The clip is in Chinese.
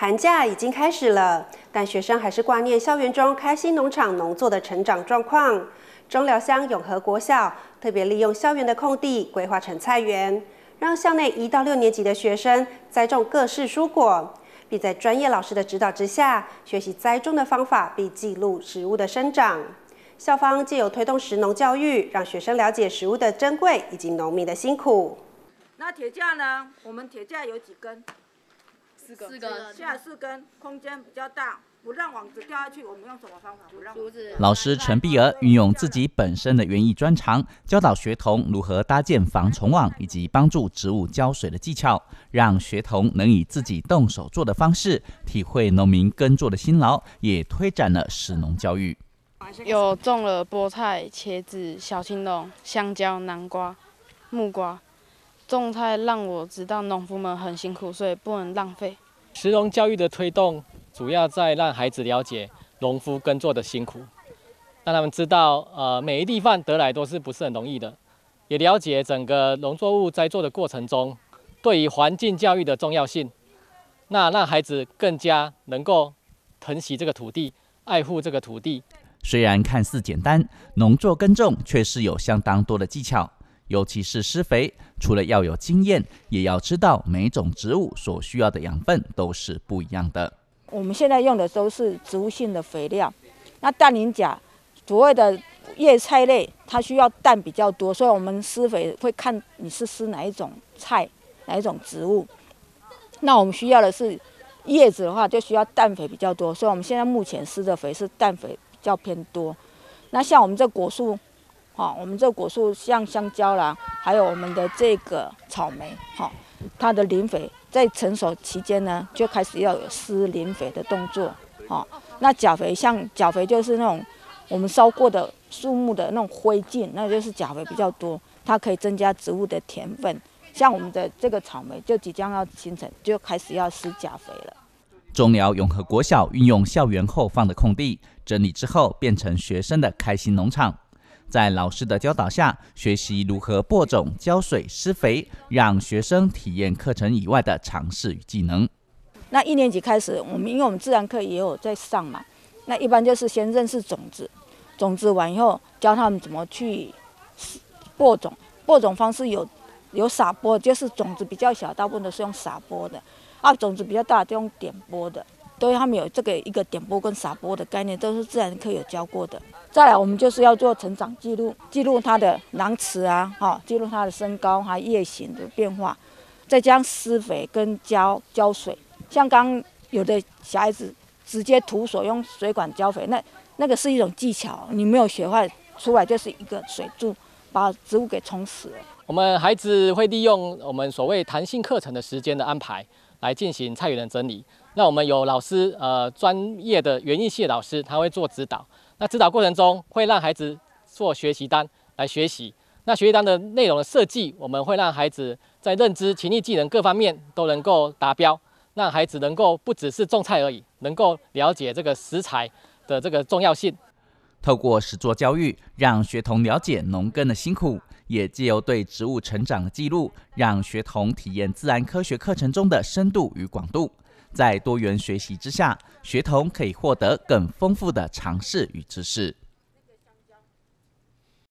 寒假已经开始了，但学生还是挂念校园中开心农场农作的成长状况。中寮乡永和国小特别利用校园的空地规划成菜园，让校内1到6年级的学生栽种各式蔬果，并在专业老师的指导之下，学习栽种的方法，并记录植物的生长。校方借由推动食农教育，让学生了解食物的珍贵以及农民的辛苦。 那铁架呢？我们铁架有几根？4根，下4根，空间比较大，不让网子掉下去。我们用什么方法？不让竹子。 老师陈碧儿运用自己本身的园艺专长，教导学童如何搭建防虫网以及帮助植物浇水的技巧，让学童能以自己动手做的方式，体会农民耕作的辛劳，也推展了食农教育。 有种了菠菜、茄子、小青龙、香蕉、南瓜、木瓜。种菜让我知道农夫们很辛苦，所以不能浪费。 食农教育的推动，主要在让孩子了解农夫耕作的辛苦，让他们知道，每一粒饭得来都是不是很容易的，也了解整个农作物栽作的过程中，对于环境教育的重要性。那让孩子更加能够疼惜这个土地，爱护这个土地。 虽然看似简单，农作耕种却是有相当多的技巧。尤其是施肥，除了要有经验，也要知道每种植物所需要的养分都是不一样的。 我们现在用的都是植物性的肥料，那氮磷钾所谓的叶菜类，它需要氮比较多，所以我们施肥会看你是施哪一种菜、哪一种植物。那我们需要的是叶子的话，就需要氮肥比较多，所以我们现在目前施的肥是氮肥比较偏多。那像我们这果树。我们这果树像香蕉啦，还有我们的这个草莓，它的磷肥在成熟期间呢，就开始要有施磷肥的动作。那钾肥像钾肥就是那种我们烧过的树木的那种灰烬，那就是钾肥比较多，它可以增加植物的甜分。像我们的这个草莓就即将要形成，就开始要施钾肥了。 中寮永和国小运用校园后方的空地，整理之后变成学生的开心农场。在老师的教导下，学习如何播种、浇水、施肥，让学生体验课程以外的常识与技能。 那1年级开始，因为我们自然课也有在上嘛，那一般就是先认识种子，种子完以后教他们怎么去播种。播种方式有撒播，就是种子比较小，大部分都是用撒播的；种子比较大就用点播的。对他们有这个一个点播跟撒播的概念，都是自然课有教过的。再来，我们就是要做成长记录，记录它的囊齿啊，记录它的身高还有叶形的变化，再加上施肥跟浇水。像刚有的小孩子直接徒手用水管浇肥，那个是一种技巧，你没有学会出来就是一个水柱，把植物给冲死了。 我们孩子会利用我们所谓弹性课程的时间的安排来进行菜园的整理。那我们有老师，专业的园艺系的老师，他会做指导。那指导过程中会让孩子做学习单来学习。那学习单的内容的设计，我们会让孩子在认知、情力、技能各方面都能够达标，让孩子能够不只是种菜而已，能够了解这个食材的这个重要性。 透过实作教育，让学童了解农耕的辛苦，也借由对植物成长的记录，让学童体验自然科学课程中的深度与广度。在多元学习之下，学童可以获得更丰富的常识与知识。